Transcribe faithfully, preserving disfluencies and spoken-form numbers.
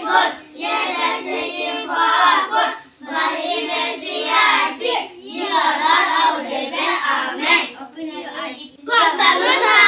good. Yes, let's sing for our good. But he makes the earth big. You are not our devil. Amen. Open your eyes. Kota Nusa.